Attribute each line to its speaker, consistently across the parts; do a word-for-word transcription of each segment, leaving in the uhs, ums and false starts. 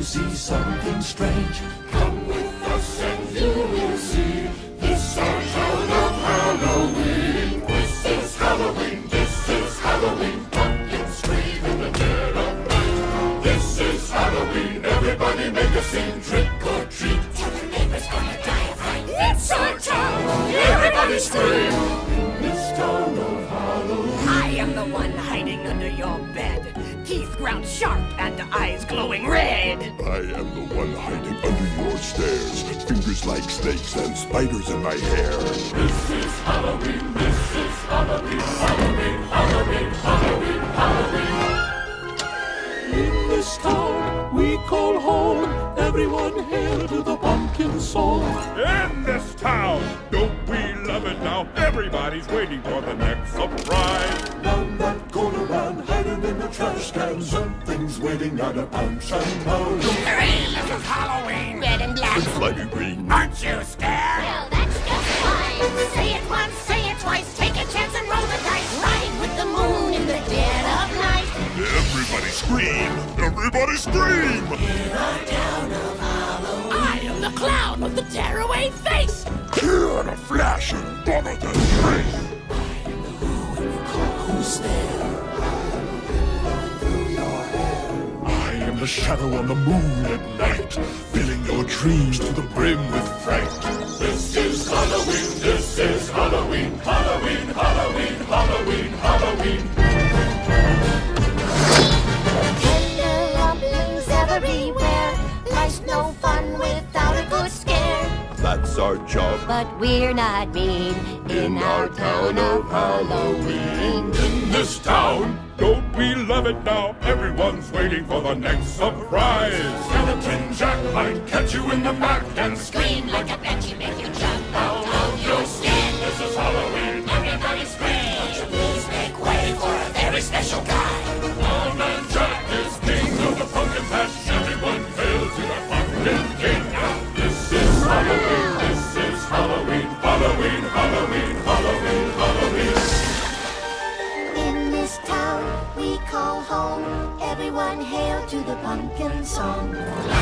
Speaker 1: to see something strange. Come with us and you will see. This our town of Halloween. This is Halloween, this is Halloween. Pumpkins scream in the dead of night. This is Halloween, everybody make a scene. Trick or treat, tell the neighbors gonna die of fright. It's our town, everybody scream. In this town of Halloween.
Speaker 2: I am the one hiding under your bed. Teeth ground sharp and eyes glowing red.
Speaker 3: I am the one hiding under your stairs. Fingers like snakes and spiders in my hair.
Speaker 1: This is Halloween, this is Halloween, Halloween, Halloween, Halloween, Halloween. In this town we call home. Everyone hail to the pumpkin song.
Speaker 4: In this town, don't we love it now? Everybody's waiting for the next surprise.
Speaker 1: Down that corner man hiding in the trash can. Something's waiting at a punch and pound.
Speaker 2: Hooray, this is Halloween. Red and black.
Speaker 3: Slimy green.
Speaker 2: Aren't you scared?
Speaker 5: Well, that's just fine. Say it once, say it twice. Take a chance and roll the dice. Ride with the moon in the dead of night.
Speaker 3: Everybody scream! Everybody scream!
Speaker 1: In our town of Halloween.
Speaker 2: I am the clown with the tearaway face.
Speaker 3: Here in a flash and bother the trace.
Speaker 1: I am the who and you call who's there. Through your hair.
Speaker 3: I am the shadow on the moon at night, filling your dreams to the brim with fright.
Speaker 1: This is Halloween, this is Halloween, Halloween, Halloween, Halloween, Halloween.
Speaker 5: Tender rumblings everywhere. Life's no fun without a good scare.
Speaker 3: That's our job.
Speaker 5: But we're not mean in our town of Halloween.
Speaker 4: In this town, don't we love it now? Everyone's waiting for the next surprise.
Speaker 1: Skeleton Jack might catch you in the back and
Speaker 5: Scream like a banshee, make you jump out of your skin.
Speaker 1: this is Halloween.
Speaker 5: Everybody scream. Won't you please make way for a very special guy?
Speaker 1: Old Man Jack is king of the pumpkin patch. Everyone hail to the pumpkin king. This is Halloween, this is Halloween, Halloween, Halloween, Halloween, Halloween.
Speaker 5: In this town we call home. Everyone hail to the pumpkin song.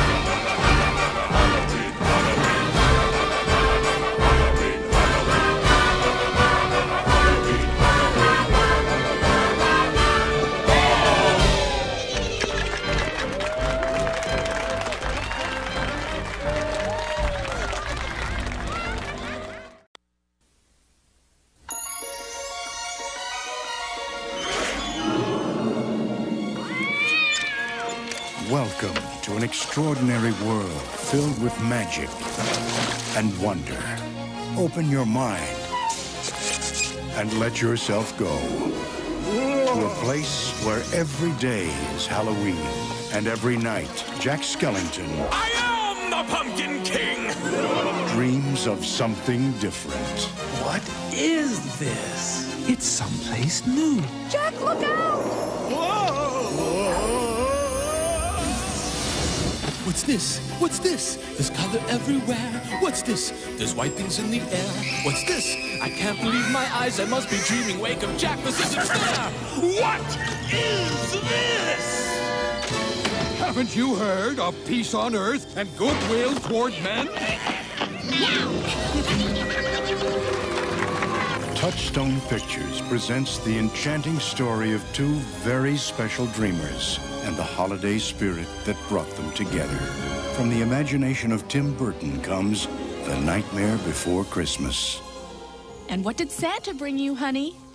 Speaker 6: Welcome to an extraordinary world filled with magic and wonder. Open your mind and let yourself go to a place where every day is Halloween and every night Jack Skellington
Speaker 4: I am the Pumpkin King!
Speaker 6: dreams of something different.
Speaker 7: What is this? It's someplace new.
Speaker 2: Jack, look out!
Speaker 8: What's this? What's this? There's color everywhere. What's this? There's white things in the air. What's this? I can't believe my eyes. I must be dreaming. Wake up, Jack. This isn't fair.
Speaker 4: What is this?
Speaker 9: Haven't you heard of peace on earth and goodwill toward men?
Speaker 6: Touchstone Pictures presents the enchanting story of two very special dreamers and the holiday spirit that brought them together. From the imagination of Tim Burton comes The Nightmare Before Christmas.
Speaker 10: And what did Santa bring you, honey?